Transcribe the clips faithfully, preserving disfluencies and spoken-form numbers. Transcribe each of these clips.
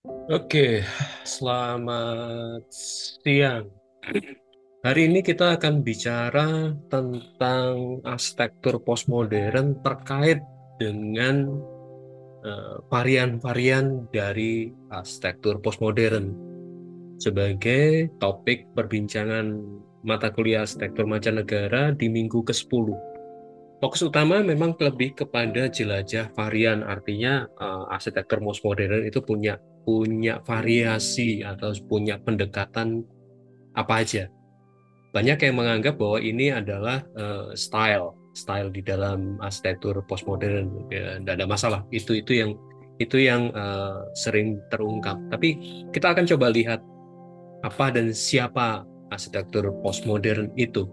Oke, selamat siang. Hari ini kita akan bicara tentang arsitektur postmodern terkait dengan eh, varian-varian dari arsitektur postmodern sebagai topik perbincangan mata kuliah arsitektur mancanegara di minggu kesepuluh. Fokus utama memang lebih kepada jelajah varian, artinya eh, arsitektur postmodern itu punya punya variasi atau punya pendekatan apa aja. Banyak yang menganggap bahwa ini adalah eh, style, style di dalam arsitektur postmodern. Ya, tidak ada masalah. Itu itu yang itu yang eh, sering terungkap. Tapi kita akan coba lihat apa dan siapa arsitektur postmodern itu.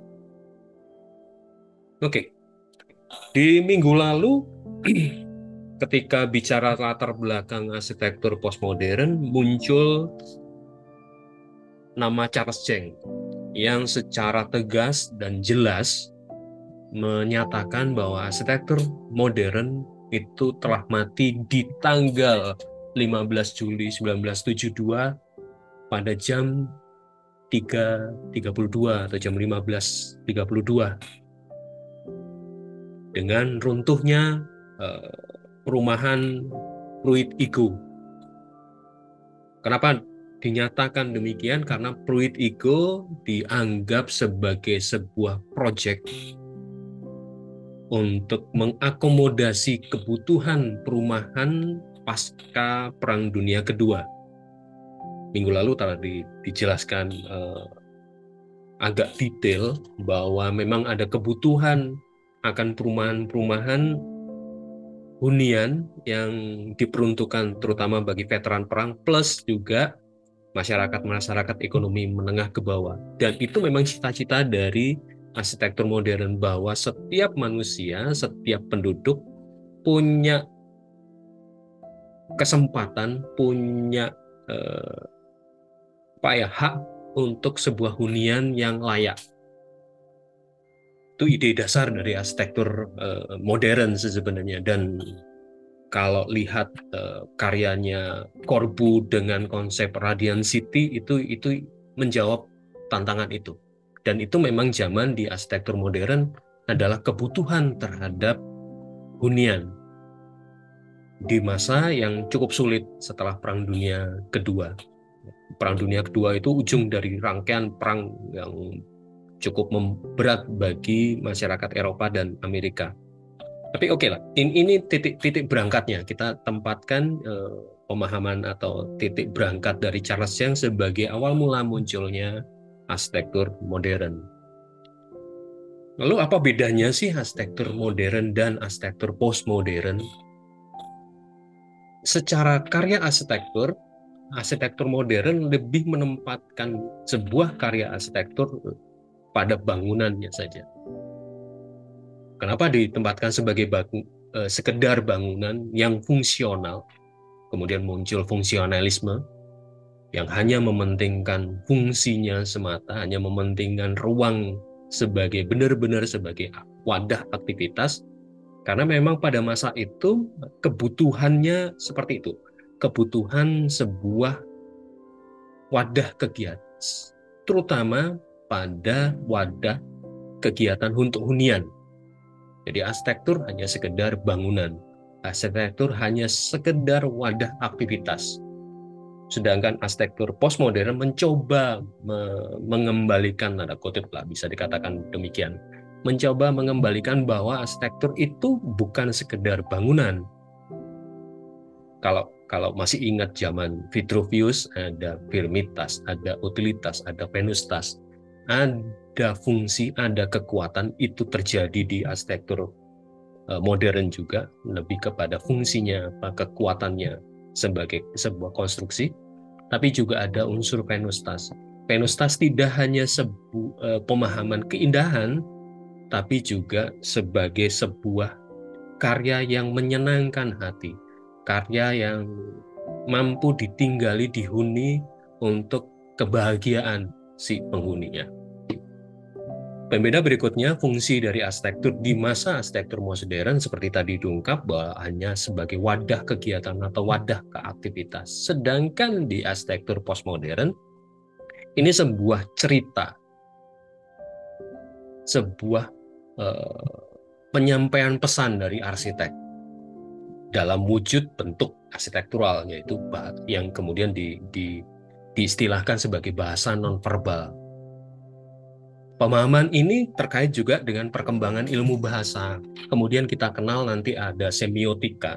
Oke, di minggu lalu ketika bicara latar belakang arsitektur postmodern, muncul nama Charles Cheng yang secara tegas dan jelas menyatakan bahwa arsitektur modern itu telah mati di tanggal lima belas Juli seribu sembilan ratus tujuh puluh dua pada jam tiga tiga puluh dua atau jam lima belas tiga puluh dua dengan runtuhnya eh, perumahan Pruit Igo. Kenapa dinyatakan demikian? Karena Pruit Igo dianggap sebagai sebuah proyek untuk mengakomodasi kebutuhan perumahan pasca Perang Dunia Kedua. Minggu lalu telah di, dijelaskan eh, agak detail bahwa memang ada kebutuhan akan perumahan-perumahan hunian yang diperuntukkan terutama bagi veteran perang plus juga masyarakat-masyarakat ekonomi menengah ke bawah. Dan itu memang cita-cita dari arsitektur modern bahwa setiap manusia, setiap penduduk punya kesempatan, punya eh, apa ya, hak untuk sebuah hunian yang layak. Itu ide dasar dari arsitektur eh, modern sebenarnya. Dan kalau lihat eh, karyanya Corbu dengan konsep Radiant City itu itu menjawab tantangan itu. Dan itu memang zaman di arsitektur modern adalah kebutuhan terhadap hunian di masa yang cukup sulit setelah Perang Dunia Kedua. Perang Dunia Kedua itu ujung dari rangkaian perang yang cukup berat bagi masyarakat Eropa dan Amerika. Tapi oke okay lah, ini, ini titik-titik berangkatnya. Kita tempatkan eh, pemahaman atau titik berangkat dari Charles Young sebagai awal mula munculnya arsitektur modern. Lalu apa bedanya sih arsitektur modern dan arsitektur postmodern? Secara karya arsitektur, arsitektur modern lebih menempatkan sebuah karya arsitektur pada bangunannya saja. Kenapa ditempatkan sebagai bangun, eh, sekedar bangunan yang fungsional? Kemudian muncul fungsionalisme yang hanya mementingkan fungsinya semata, hanya mementingkan ruang sebagai benar-benar sebagai wadah aktivitas, karena memang pada masa itu kebutuhannya seperti itu, kebutuhan sebuah wadah kegiatan, terutama pada wadah kegiatan untuk hunian. Jadi arsitektur hanya sekedar bangunan, arsitektur hanya sekedar wadah aktivitas. Sedangkan arsitektur postmodern mencoba me mengembalikan, tanda kutip lah bisa dikatakan demikian, mencoba mengembalikan bahwa arsitektur itu bukan sekedar bangunan. Kalau kalau masih ingat zaman Vitruvius, ada firmitas, ada utilitas, ada venustas, ada fungsi, ada kekuatan, itu terjadi di arsitektur modern juga, lebih kepada fungsinya, apa kekuatannya sebagai sebuah konstruksi, tapi juga ada unsur venustas. Venustas tidak hanya sebu, uh, pemahaman keindahan, tapi juga sebagai sebuah karya yang menyenangkan hati, karya yang mampu ditinggali, dihuni untuk kebahagiaan si penghuninya. Pembeda berikutnya, fungsi dari arsitektur di masa arsitektur modern seperti tadi diungkap bahwa hanya sebagai wadah kegiatan atau wadah keaktivitas. Sedangkan di arsitektur postmodern, ini sebuah cerita, sebuah eh, penyampaian pesan dari arsitek dalam wujud bentuk arsitektural, yaitu yang kemudian di, di, diistilahkan sebagai bahasa nonverbal. Pemahaman ini terkait juga dengan perkembangan ilmu bahasa. Kemudian kita kenal nanti ada semiotika,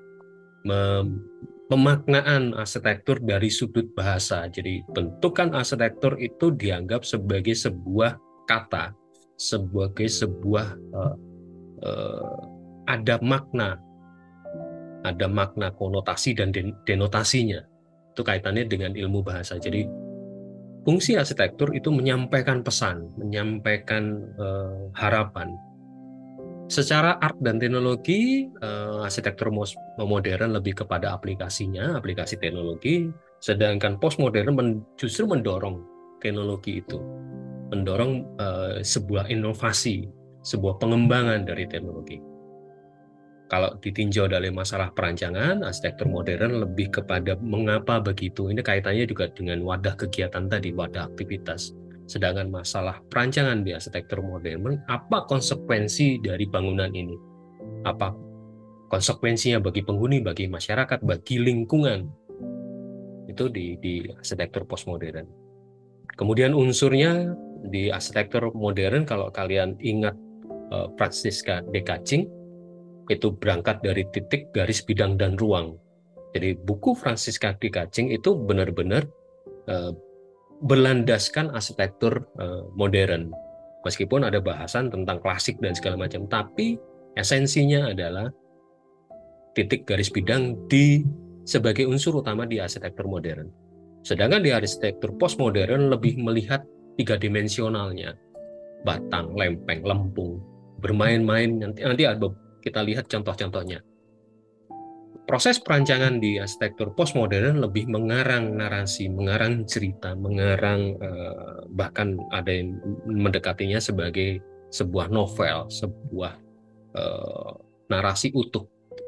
mem pemaknaan arsitektur dari sudut bahasa. Jadi bentukan arsitektur itu dianggap sebagai sebuah kata, sebagai sebuah uh, uh, ada makna, ada makna konotasi dan denotasinya. Itu kaitannya dengan ilmu bahasa. Jadi fungsi arsitektur itu menyampaikan pesan, menyampaikan uh, harapan. Secara art dan teknologi, uh, arsitektur modern lebih kepada aplikasinya, aplikasi teknologi, sedangkan postmodern men justru mendorong teknologi itu, mendorong uh, sebuah inovasi, sebuah pengembangan dari teknologi. Kalau ditinjau dari masalah perancangan, arsitektur modern lebih kepada mengapa begitu. Ini kaitannya juga dengan wadah kegiatan tadi, wadah aktivitas. Sedangkan masalah perancangan di arsitektur modern, apa konsekuensi dari bangunan ini? Apa konsekuensinya bagi penghuni, bagi masyarakat, bagi lingkungan? Itu di, di arsitektur postmodern. Kemudian unsurnya di arsitektur modern, kalau kalian ingat uh, Francisca de Kaching, itu berangkat dari titik, garis, bidang, dan ruang. Jadi buku Francisca de Kaching itu benar-benar uh, berlandaskan arsitektur uh, modern. Meskipun ada bahasan tentang klasik dan segala macam, tapi esensinya adalah titik, garis, bidang di sebagai unsur utama di arsitektur modern. Sedangkan di arsitektur postmodern lebih melihat tiga dimensionalnya, batang, lempeng, lempung, bermain-main. Nanti nanti ada kita lihat contoh-contohnya. Proses perancangan di arsitektur postmodern lebih mengarang narasi, mengarang cerita, mengarang eh, bahkan ada yang mendekatinya sebagai sebuah novel, sebuah eh, narasi utuh.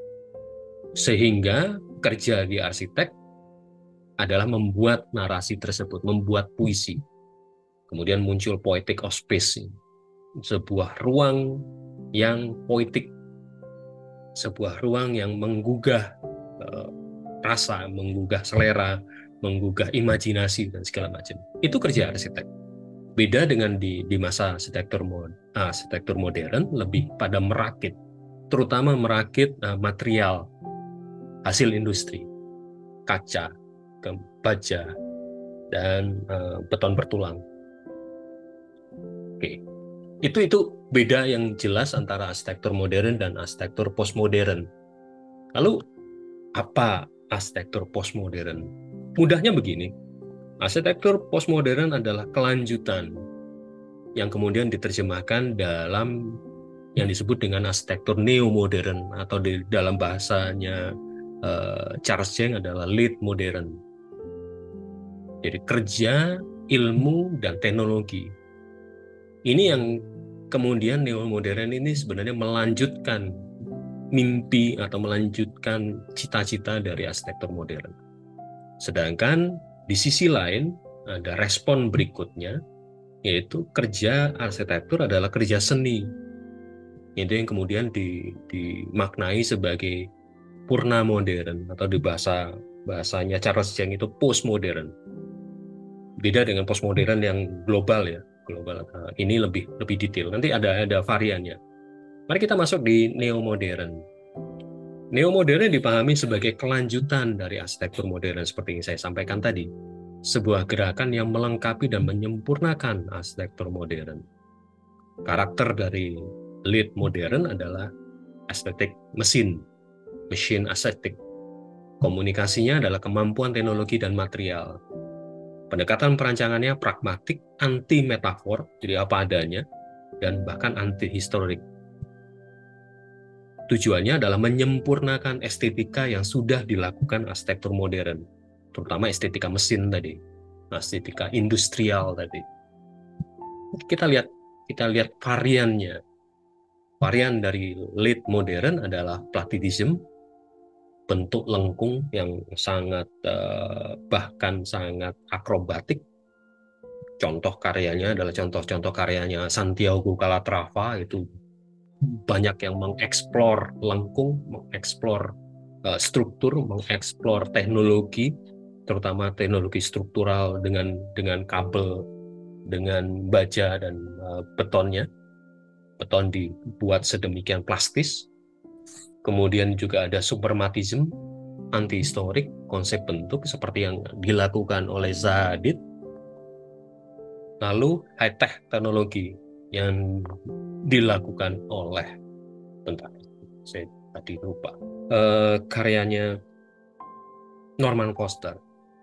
Sehingga kerja di arsitek adalah membuat narasi tersebut, membuat puisi. Kemudian muncul poetic of space, sebuah ruang yang poetik, sebuah ruang yang menggugah uh, rasa, menggugah selera, menggugah imajinasi dan segala macam. Itu kerja arsitek. Beda dengan di di masa arsitektur mod, arsitektur modern lebih pada merakit, terutama merakit uh, material hasil industri, kaca, baja, dan uh, beton bertulang. Oke. Itu itu beda yang jelas antara arsitektur modern dan arsitektur postmodern. Lalu apa arsitektur postmodern? Mudahnya begini, arsitektur postmodern adalah kelanjutan yang kemudian diterjemahkan dalam yang disebut dengan arsitektur neo-modern, atau di dalam bahasanya uh, Charles Cheng adalah late modern. Jadi kerja, ilmu, dan teknologi. Ini yang kemudian neo-modern ini sebenarnya melanjutkan mimpi atau melanjutkan cita-cita dari arsitektur modern. Sedangkan di sisi lain ada respon berikutnya, yaitu kerja arsitektur adalah kerja seni. Itu yang kemudian di, dimaknai sebagai purna modern, atau di bahasa bahasanya Charles Cheng itu postmodern. Beda dengan postmodern yang global ya. Global. Ini lebih lebih detail. Nanti ada ada variannya. Mari kita masuk di neo-modern. Neo-modern dipahami sebagai kelanjutan dari arsitektur modern seperti yang saya sampaikan tadi. Sebuah gerakan yang melengkapi dan menyempurnakan arsitektur modern. Karakter dari late modern adalah estetik mesin, machine aesthetic. Komunikasinya adalah kemampuan teknologi dan material. Pendekatan perancangannya pragmatik, anti metafor, jadi apa adanya, dan bahkan anti historik. Tujuannya adalah menyempurnakan estetika yang sudah dilakukan arsitektur modern, terutama estetika mesin tadi, estetika industrial tadi. Kita lihat kita lihat variannya. Varian dari late modern adalah Platonism, bentuk lengkung yang sangat uh, bahkan sangat akrobatik. Contoh karyanya adalah contoh-contoh karyanya Santiago Calatrava, itu banyak yang mengeksplor lengkung, mengeksplor uh, struktur, mengeksplor teknologi, terutama teknologi struktural dengan dengan kabel, dengan baja dan uh, betonnya. Beton dibuat sedemikian plastis. Kemudian juga ada suprematism, anti-historik, konsep bentuk seperti yang dilakukan oleh Zaha Hadid. Lalu high-tech teknologi yang dilakukan oleh, bentar, saya tadi lupa, uh, karyanya Norman Foster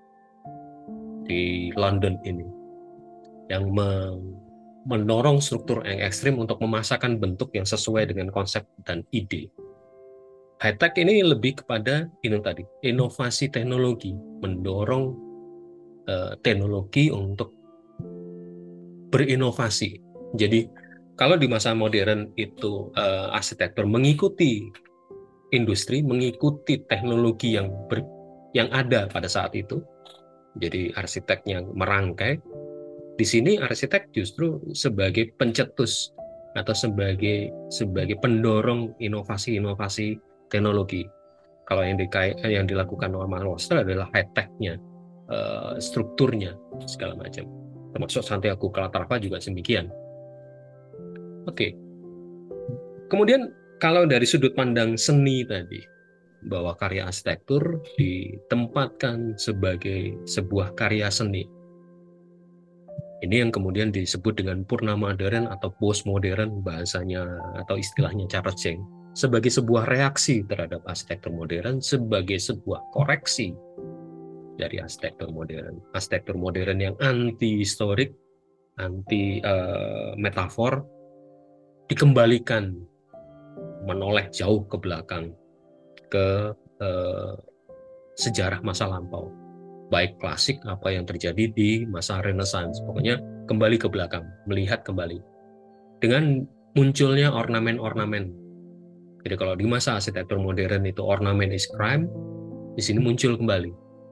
di London ini, yang mendorong struktur yang ekstrim untuk memasakkan bentuk yang sesuai dengan konsep dan ide. High-tech ini lebih kepada ini tadi, inovasi teknologi, mendorong uh, teknologi untuk berinovasi. Jadi kalau di masa modern itu uh, arsitektur mengikuti industri, mengikuti teknologi yang ber, yang ada pada saat itu. Jadi arsiteknya merangkai. Di sini arsitek justru sebagai pencetus atau sebagai sebagai pendorong inovasi-inovasi teknologi. Kalau yang, dikai, yang dilakukan Norman Foster adalah high-tech-nya, uh, strukturnya, segala macam. Termasuk Santiago Calatrava juga demikian. Oke. Okay. Kemudian kalau dari sudut pandang seni tadi, bahwa karya arsitektur ditempatkan sebagai sebuah karya seni. Ini yang kemudian disebut dengan purna modern atau postmodern bahasanya atau istilahnya Charles Cheng, sebagai sebuah reaksi terhadap arsitektur modern, sebagai sebuah koreksi dari arsitektur modern. Arsitektur modern yang anti historik, anti uh, metafor, dikembalikan menoleh jauh ke belakang ke uh, sejarah masa lampau, baik klasik apa yang terjadi di masa Renaissance, pokoknya kembali ke belakang, melihat kembali dengan munculnya ornamen-ornamen. Jadi kalau di masa arsitektur modern itu ornamen is crime, di sini muncul kembali.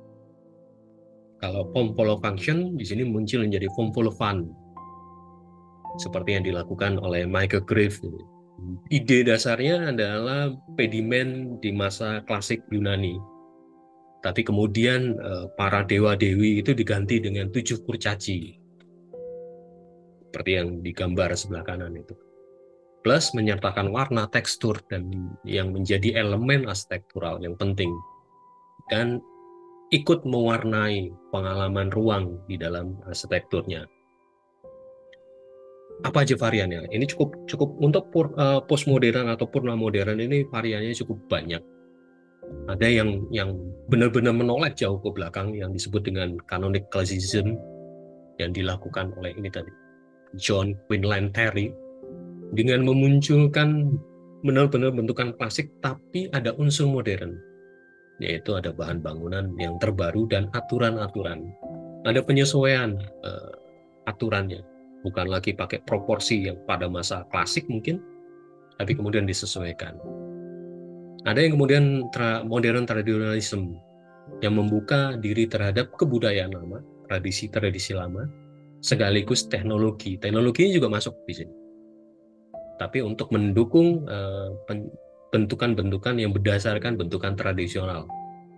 Kalau form follow function, di sini muncul menjadi form follow fun, seperti yang dilakukan oleh Michael Graves. Ide dasarnya adalah pediment di masa klasik Yunani. Tapi kemudian para dewa-dewi itu diganti dengan tujuh kurcaci, seperti yang digambar sebelah kanan itu. Plus menyertakan warna, tekstur, dan yang menjadi elemen arsitektural yang penting. Dan ikut mewarnai pengalaman ruang di dalam arsitekturnya. Apa aja variannya? Ini cukup cukup untuk uh, postmodern atau purna modern ini variannya cukup banyak. Ada yang yang benar-benar menoleh jauh ke belakang yang disebut dengan canonic classicism yang dilakukan oleh ini tadi John Quinlan Terry dengan memunculkan benar-benar bentukan klasik tapi ada unsur modern, yaitu ada bahan bangunan yang terbaru dan aturan-aturan, ada penyesuaian uh, aturannya, bukan lagi pakai proporsi yang pada masa klasik mungkin, tapi kemudian disesuaikan. Ada yang kemudian tra modern tradisionalisme yang membuka diri terhadap kebudayaan lama, tradisi-tradisi lama, sekaligus teknologi. Teknologinya juga masuk di sini. Tapi untuk mendukung bentukan-bentukan uh, yang berdasarkan bentukan tradisional.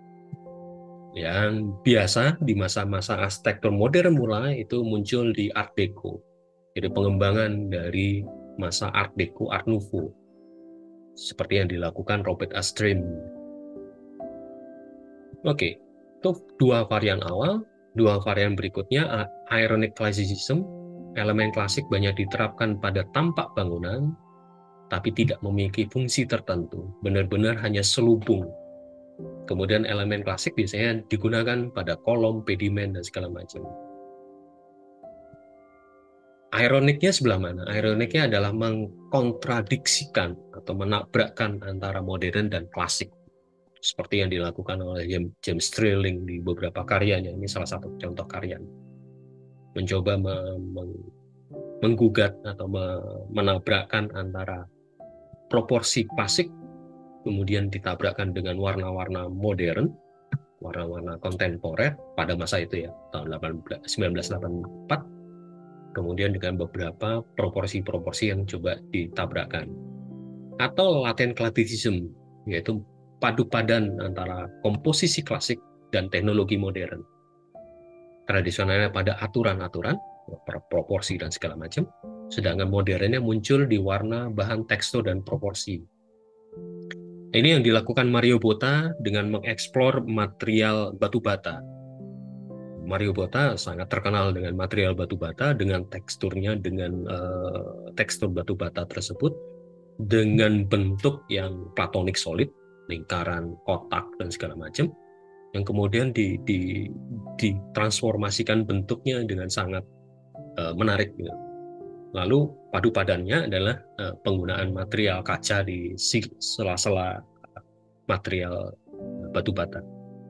Yang biasa di masa-masa arsitektur modern mulai itu muncul di Art Deco. Jadi pengembangan dari masa Art Deco, Art Nouveau. Seperti yang dilakukan Robert Astrim. Oke, itu dua varian awal. Dua varian berikutnya, ironic classicism. Elemen klasik banyak diterapkan pada tampak bangunan, tapi tidak memiliki fungsi tertentu. Benar-benar hanya selubung. Kemudian elemen klasik biasanya digunakan pada kolom, pediment, dan segala macam. Ironiknya sebelah mana? Ironiknya adalah mengkontradiksikan atau menabrakkan antara modern dan klasik. Seperti yang dilakukan oleh James Stirling di beberapa karyanya. Ini salah satu contoh karya. Mencoba menggugat atau menabrakkan antara proporsi klasik kemudian ditabrakkan dengan warna-warna modern, warna-warna kontemporer pada masa itu ya, tahun sembilan belas delapan puluh empat, kemudian dengan beberapa proporsi-proporsi yang coba ditabrakkan. Atau latent classicism, yaitu padu padan antara komposisi klasik dan teknologi modern. Tradisionalnya pada aturan-aturan, proporsi dan segala macam, sedangkan modernnya muncul di warna, bahan, tekstur, dan proporsi. Ini yang dilakukan Mario Botta dengan mengeksplor material batu bata. Mario Botta sangat terkenal dengan material batu bata, dengan teksturnya, dengan uh, tekstur batu bata tersebut, dengan bentuk yang platonik solid, lingkaran, kotak, dan segala macam, yang kemudian di, di, ditransformasikan bentuknya dengan sangat uh, menarik. Gitu. Lalu padu padannya adalah uh, penggunaan material kaca di sela-sela material batu bata.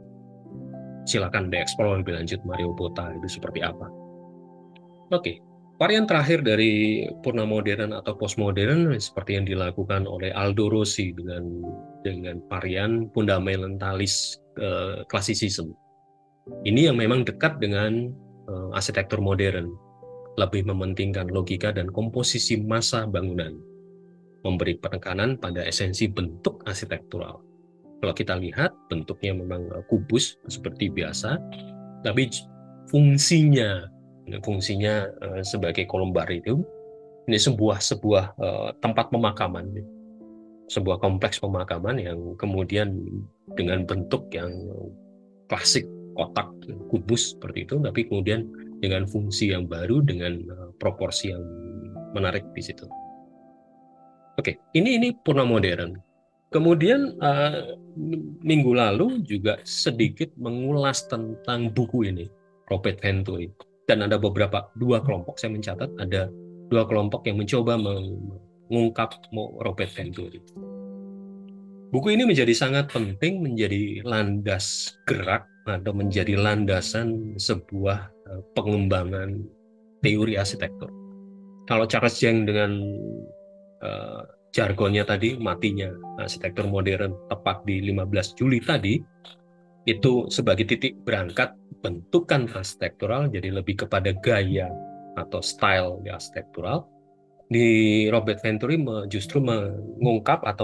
Silakan dieksplor lebih lanjut Mario Botta itu seperti apa. Oke, varian terakhir dari purna modern atau postmodern seperti yang dilakukan oleh Aldo Rossi dengan dengan varian fundamentalis uh, classicism. Ini yang memang dekat dengan uh, arsitektur modern, lebih mementingkan logika dan komposisi massa bangunan, memberi penekanan pada esensi bentuk arsitektural. Kalau kita lihat bentuknya memang kubus seperti biasa, tapi fungsinya fungsinya uh, sebagai kolumbarium ini sebuah sebuah uh, tempat pemakaman, sebuah kompleks pemakaman yang kemudian dengan bentuk yang klasik kotak kubus seperti itu, tapi kemudian dengan fungsi yang baru dengan uh, proporsi yang menarik di situ. Oke, ini ini purna modern. Kemudian uh, minggu lalu juga sedikit mengulas tentang buku ini, Robert Venturi. Dan ada beberapa, dua kelompok saya mencatat, ada dua kelompok yang mencoba mengungkap Robert Venturi. Buku ini menjadi sangat penting, menjadi landas gerak atau menjadi landasan sebuah uh, pengembangan teori arsitektur. Kalau Charles Jeng dengan uh, jargonnya tadi, matinya arsitektur modern tepat di lima belas Juli tadi, itu sebagai titik berangkat bentukan arsitektural jadi lebih kepada gaya atau style di arsitektural. Di Robert Venturi justru mengungkap atau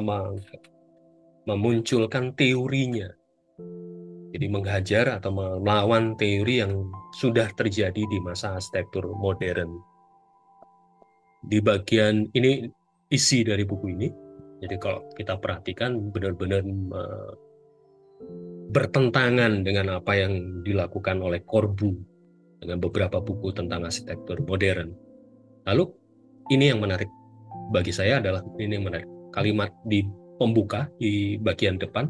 memunculkan teorinya. Jadi menghajar atau melawan teori yang sudah terjadi di masa arsitektur modern. Di bagian ini isi dari buku ini, jadi kalau kita perhatikan benar-benar uh, bertentangan dengan apa yang dilakukan oleh Corbu dengan beberapa buku tentang arsitektur modern. Lalu ini yang menarik bagi saya adalah ini yang menarik kalimat di pembuka di bagian depan.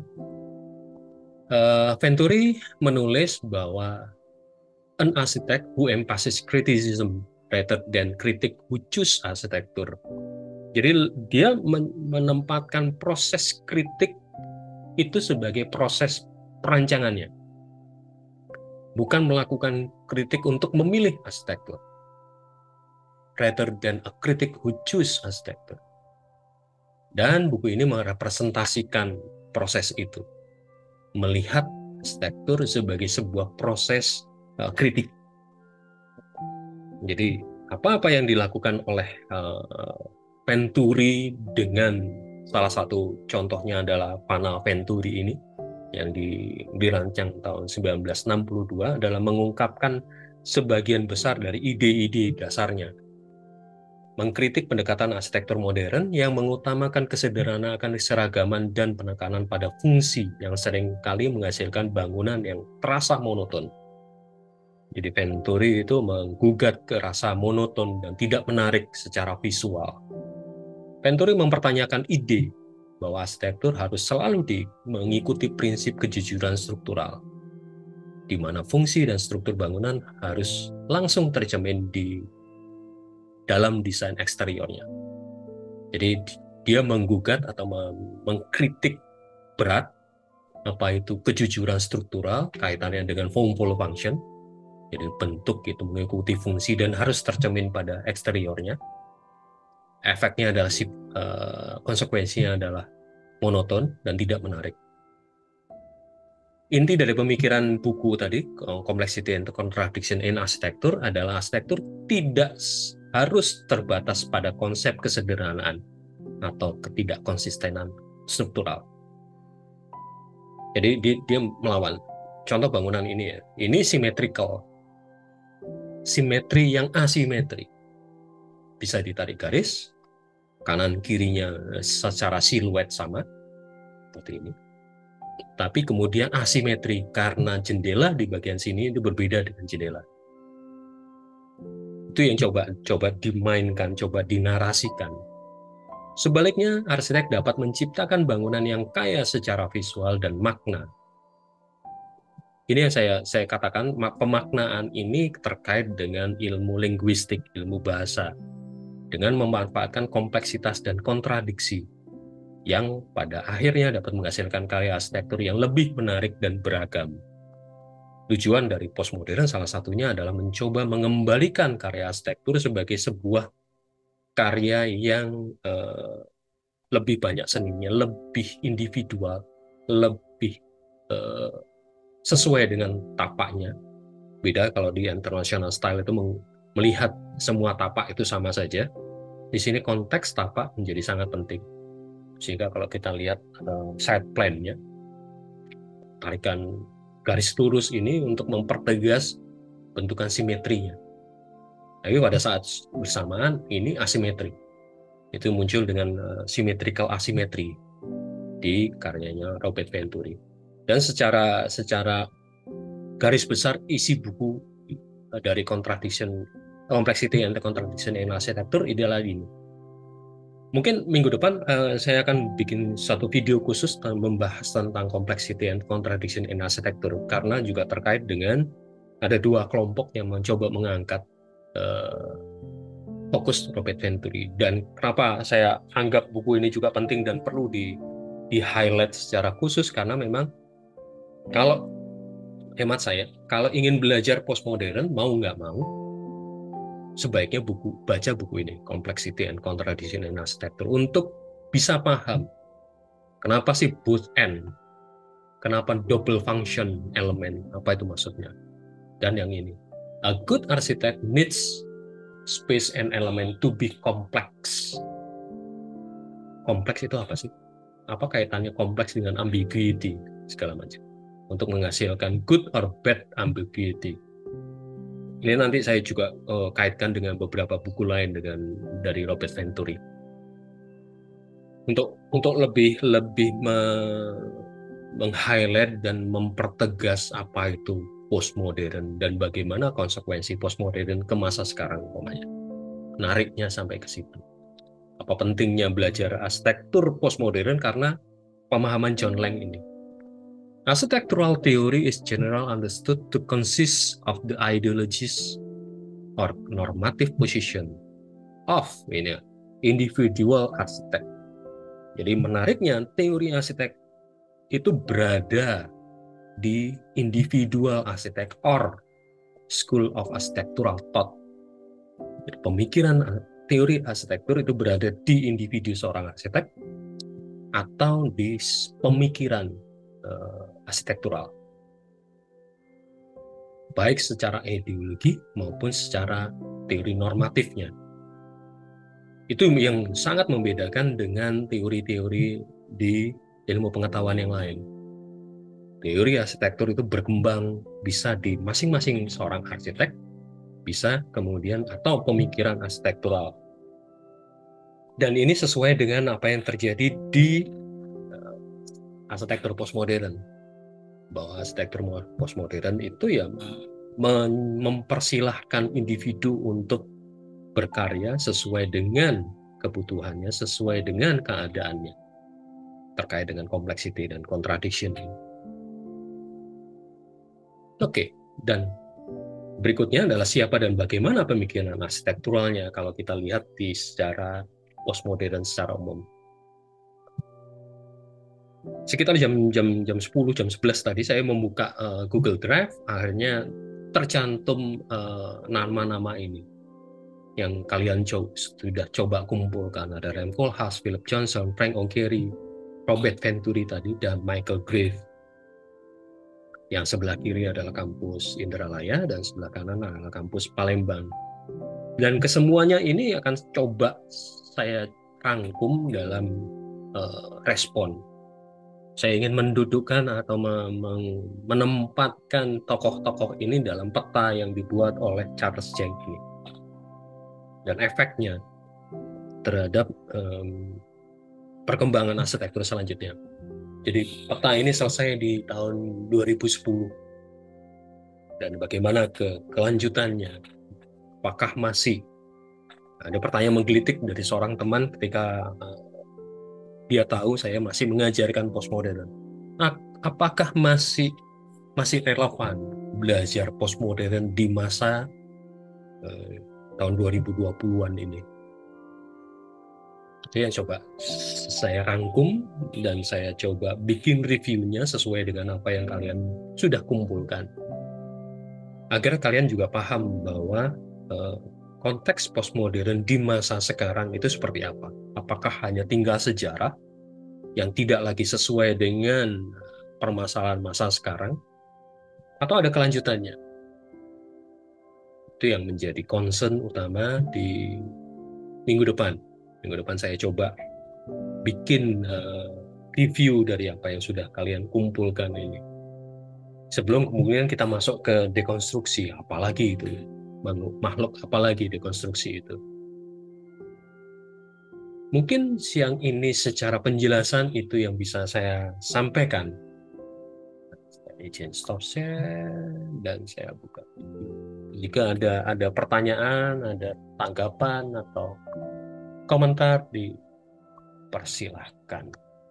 Uh, Venturi menulis bahwa an architect who emphasizes criticism rather than critic who choose arsitektur. Jadi dia menempatkan proses kritik itu sebagai proses perancangannya. Bukan melakukan kritik untuk memilih arsitektur. Rather than a critic who choose arsitektur. Dan buku ini merepresentasikan proses itu. Melihat arsitektur sebagai sebuah proses uh, kritik. Jadi apa-apa yang dilakukan oleh uh, Venturi dengan salah satu contohnya adalah panel Venturi ini yang di, dirancang tahun sembilan belas enam puluh dua adalah mengungkapkan sebagian besar dari ide-ide dasarnya. Mengkritik pendekatan arsitektur modern yang mengutamakan kesederhanaan, keseragaman, dan penekanan pada fungsi yang seringkali menghasilkan bangunan yang terasa monoton. Jadi Venturi itu menggugat ke rasa monoton dan tidak menarik secara visual. Venturi mempertanyakan ide bahwa arsitektur harus selalu di, mengikuti prinsip kejujuran struktural, di mana fungsi dan struktur bangunan harus langsung tercermin di dalam desain eksteriornya. Jadi dia menggugat atau mengkritik berat apa itu kejujuran struktural kaitannya dengan form follow function, Jadi bentuk itu mengikuti fungsi dan harus tercermin pada eksteriornya. Efeknya adalah uh, konsekuensinya adalah monoton dan tidak menarik. Inti dari pemikiran buku tadi, Complexity and Contradiction in Architecture, adalah arsitektur tidak harus terbatas pada konsep kesederhanaan atau ketidakkonsistenan struktural. Jadi dia, dia melawan. Contoh bangunan ini ya, ini symmetrical. Simetri yang asimetri. Bisa ditarik garis, kanan kirinya secara siluet sama, seperti ini. Tapi kemudian asimetri, karena jendela di bagian sini itu berbeda dengan jendela. Itu yang coba coba dimainkan, coba dinarasikan. Sebaliknya, arsitek dapat menciptakan bangunan yang kaya secara visual dan makna. Ini yang saya saya katakan, pemaknaan ini terkait dengan ilmu linguistik, ilmu bahasa, dengan memanfaatkan kompleksitas dan kontradiksi yang pada akhirnya dapat menghasilkan karya arsitektur yang lebih menarik dan beragam. Tujuan dari postmodern salah satunya adalah mencoba mengembalikan karya arsitektur sebagai sebuah karya yang eh, lebih banyak seninya, lebih individual, lebih eh, sesuai dengan tapaknya. Beda kalau di international style itu melihat semua tapak itu sama saja. Di sini konteks tapak menjadi sangat penting. Sehingga kalau kita lihat uh, side plan-nya, tarikan garis lurus ini untuk mempertegas bentukan simetrinya. Tapi pada saat bersamaan ini asimetri. Itu muncul dengan uh, symmetrical asymmetry di karyanya Robert Venturi. Dan secara secara garis besar isi buku uh, dari contradiction, complexity and contradiction in architecture adalah ini. Mungkin minggu depan uh, saya akan bikin satu video khusus membahas tentang complexity and contradiction in architecture, karena juga terkait dengan ada dua kelompok yang mencoba mengangkat uh, fokus Robert Venturi. Dan kenapa saya anggap buku ini juga penting dan perlu di di highlight secara khusus, karena memang kalau hemat saya, kalau ingin belajar postmodern mau nggak mau, sebaiknya buku baca buku ini, Complexity and Contradiction in Architecture, untuk bisa paham kenapa sih both and, kenapa double function element, apa itu maksudnya. Dan yang ini, a good architect needs space and element to be complex. Kompleks itu apa sih? Apa kaitannya kompleks dengan ambiguity segala macam? Untuk menghasilkan good or bad ambiguity. Ini nanti saya juga uh, kaitkan dengan beberapa buku lain dengan dari Robert Venturi. Untuk untuk lebih lebih me, meng-highlight dan mempertegas apa itu postmodern dan bagaimana konsekuensi postmodern ke masa sekarang umpamanya. Nariknya sampai ke situ. Apa pentingnya belajar arsitektur postmodern karena pemahaman John Lang ini. Architectural theory is generally understood to consist of the ideologies or normative position of ini, individual architect. Jadi menariknya teori arsitek itu berada di individual architect or school of architectural thought. Jadi pemikiran teori arsitektur itu berada di individu seorang arsitek atau di pemikiran uh, arsitektural, baik secara ideologi maupun secara teori normatifnya. Itu yang sangat membedakan dengan teori-teori di ilmu pengetahuan yang lain. Teori arsitektur itu berkembang bisa di masing-masing seorang arsitek, bisa kemudian atau pemikiran arsitektural. Dan ini sesuai dengan apa yang terjadi di uh, arsitektur postmodern. Bahwa arsitektur postmodern itu ya mem mempersilahkan individu untuk berkarya sesuai dengan kebutuhannya, sesuai dengan keadaannya, terkait dengan complexity dan contradiction. Oke, dan berikutnya adalah siapa dan bagaimana pemikiran arsitekturalnya kalau kita lihat di secara postmodern secara umum. Sekitar jam jam jam sepuluh, jam sebelas tadi saya membuka uh, Google Drive, akhirnya tercantum uh, nama-nama ini yang kalian co sudah coba kumpulkan. Ada Rem Koolhaas, Philip Johnson, Frank O'Gary, Robert Venturi tadi, dan Michael Grave. Yang sebelah kiri adalah kampus Indralaya dan sebelah kanan adalah kampus Palembang. Dan kesemuanya ini akan coba saya rangkum dalam uh, respon. Saya ingin mendudukkan atau menempatkan tokoh-tokoh ini dalam peta yang dibuat oleh Charles Cheng ini. Dan efeknya terhadap um, perkembangan arsitektur selanjutnya. Jadi peta ini selesai di tahun dua ribu sepuluh. Dan bagaimana ke kelanjutannya? Apakah masih ada pertanyaan menggelitik dari seorang teman ketika uh, dia tahu saya masih mengajarkan postmodern. Nah, apakah masih masih relevan belajar postmodern di masa eh, tahun dua ribu dua puluhan ini? Itu yang coba saya rangkum dan saya coba bikin reviewnya sesuai dengan apa yang kalian sudah kumpulkan. Agar kalian juga paham bahwa eh, konteks postmodern di masa sekarang itu seperti apa? Apakah hanya tinggal sejarah yang tidak lagi sesuai dengan permasalahan masa sekarang, atau ada kelanjutannya? Itu yang menjadi concern utama di minggu depan. Minggu depan saya coba bikin uh, review dari apa yang sudah kalian kumpulkan ini. Sebelum kemudian kita masuk ke dekonstruksi, apalagi itu makhluk, apalagi dekonstruksi itu. Mungkin siang ini secara penjelasan itu yang bisa saya sampaikan. Saya izin stop share dan saya buka. Jika ada ada pertanyaan, ada tanggapan atau komentar, dipersilahkan.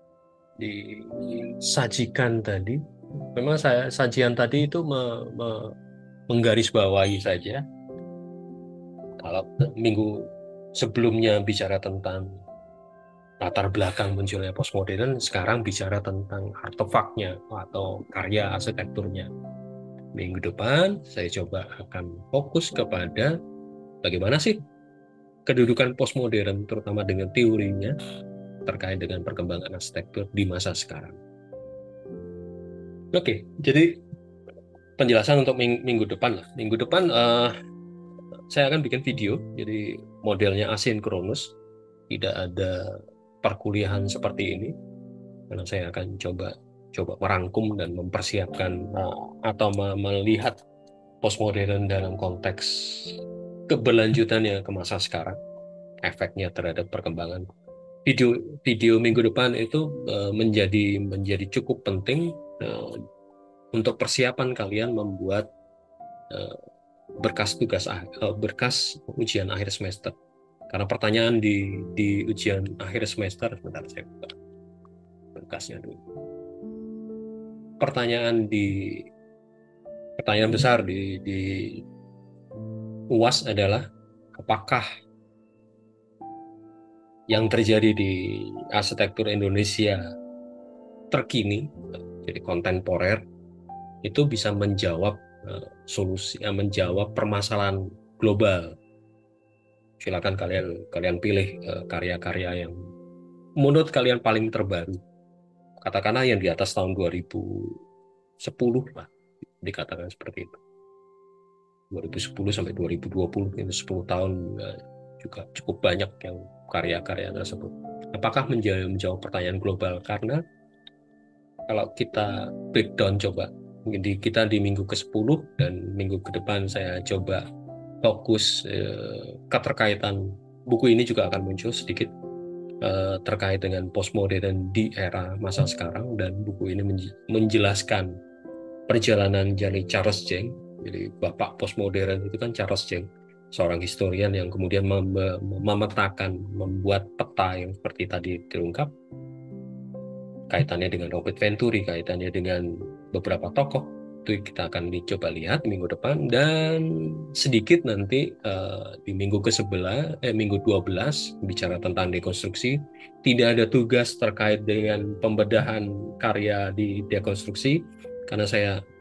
Disajikan tadi. Memang saya sajian tadi itu me, me, menggarisbawahi saja. Kalau minggu sebelumnya bicara tentang latar belakang munculnya postmodern, sekarang bicara tentang artefaknya atau karya arsitekturnya. Minggu depan saya coba akan fokus kepada bagaimana sih kedudukan postmodern, terutama dengan teorinya terkait dengan perkembangan arsitektur di masa sekarang. Oke, jadi penjelasan untuk ming minggu depan lah. Minggu depan uh, saya akan bikin video, jadi modelnya asinkronus, tidak ada perkuliahan seperti ini, karena saya akan coba coba merangkum dan mempersiapkan uh, atau melihat postmodern dalam konteks keberlanjutannya ke masa sekarang, efeknya terhadap perkembangan. Video video minggu depan itu uh, menjadi menjadi cukup penting uh, untuk persiapan kalian membuat uh, berkas tugas uh, berkas ujian akhir semester. Karena pertanyaan di di ujian akhir semester, sebentar saya buka berkasnya dulu. Pertanyaan di pertanyaan besar di di U A S adalah apakah yang terjadi di arsitektur Indonesia terkini, jadi kontemporer, itu bisa menjawab uh, solusi, uh, menjawab permasalahan global. Silakan kalian kalian pilih karya-karya uh, yang menurut kalian paling terbaru. Katakanlah yang di atas tahun dua ribu sepuluh lah, dikatakan seperti itu. dua ribu sepuluh sampai dua ribu dua puluh, ini sepuluh tahun uh, juga cukup banyak yang karya-karya tersebut. Apakah menjawab, menjawab pertanyaan global? Karena kalau kita breakdown coba, di kita di minggu ke sepuluh dan minggu ke depan saya coba fokus eh, keterkaitan buku ini juga akan muncul sedikit eh, terkait dengan postmodern di era masa sekarang, dan buku ini menjelaskan perjalanan dari Charles Cheng. Jadi bapak postmodern itu kan Charles Cheng, seorang historian yang kemudian mem memetakan, membuat peta yang seperti tadi terungkap, kaitannya dengan Robert Venturi, kaitannya dengan beberapa tokoh. Itu kita akan dicoba lihat minggu depan, dan sedikit nanti uh, di minggu ke sebelas, eh, minggu dua belas bicara tentang dekonstruksi. Tidak ada tugas terkait dengan pembedahan karya di dekonstruksi, karena saya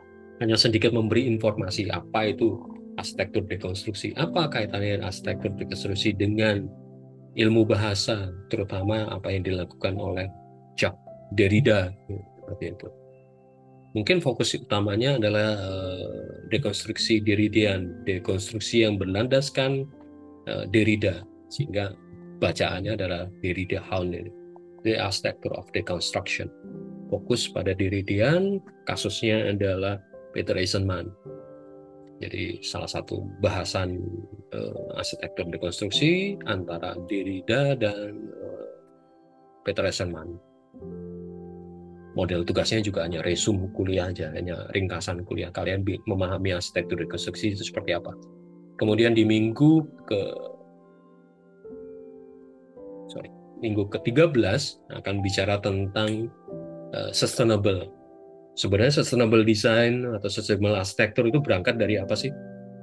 hanya sedikit memberi informasi apa itu arsitektur dekonstruksi, apa kaitannya arsitektur dekonstruksi dengan ilmu bahasa, terutama apa yang dilakukan oleh Jacques Derrida, seperti itu. Mungkin fokus utamanya adalah uh, dekonstruksi Derridian, dekonstruksi yang berlandaskan uh, Derrida, sehingga bacaannya adalah Derrida Hound, The Architecture of Deconstruction. Fokus pada Derridian, kasusnya adalah Peter Eisenman. Jadi salah satu bahasan uh, arsitektur dekonstruksi antara Derrida dan uh, Peter Eisenman. Model tugasnya juga hanya resume kuliah aja, hanya ringkasan kuliah. Kalian memahami arsitektur dekonstruksi itu seperti apa. Kemudian di minggu ke sorry, minggu ke tiga belas akan bicara tentang uh, sustainable. Sebenarnya sustainable design atau sustainable arsitektur itu berangkat dari apa sih?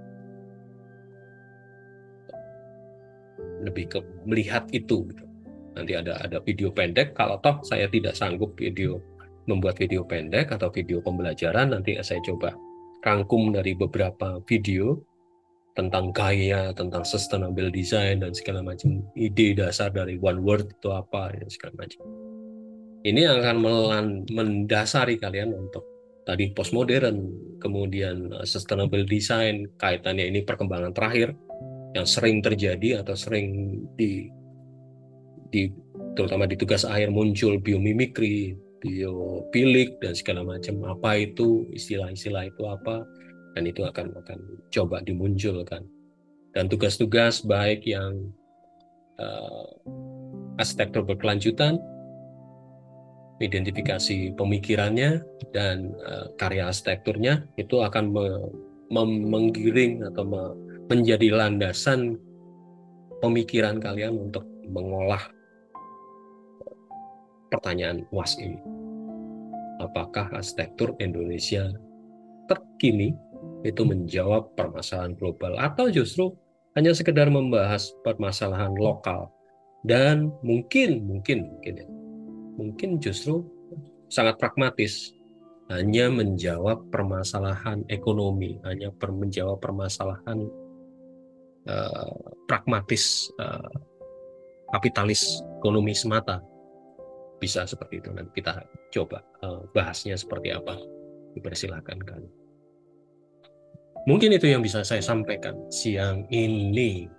Lebih ke melihat itu. Nanti ada ada video pendek. Kalau toh saya tidak sanggup video membuat video pendek atau video pembelajaran, nanti saya coba rangkum dari beberapa video tentang gaya, tentang sustainable design dan segala macam, ide dasar dari one word itu apa dan segala macam. Ini akan mendasari kalian untuk tadi postmodern, kemudian sustainable design, kaitannya ini perkembangan terakhir yang sering terjadi atau sering di, di terutama di tugas akhir muncul biomimikri, biopilik dan segala macam. Apa itu istilah-istilah itu apa, dan itu akan akan coba dimunculkan. Dan tugas-tugas baik yang uh, arsitektur berkelanjutan, identifikasi pemikirannya dan uh, karya arsitekturnya itu akan me, me- menggiring atau me, menjadi landasan pemikiran kalian untuk mengolah pertanyaan U A S ini. Apakah arsitektur Indonesia terkini itu menjawab permasalahan global atau justru hanya sekedar membahas permasalahan lokal dan mungkin mungkin mungkin ya, mungkin justru sangat pragmatis, hanya menjawab permasalahan ekonomi, hanya per, menjawab permasalahan uh, pragmatis uh, kapitalis ekonomi semata. Bisa seperti itu. Nanti kita coba uh, bahasnya seperti apa. Dipersilakan kan. Mungkin itu yang bisa saya sampaikan siang ini.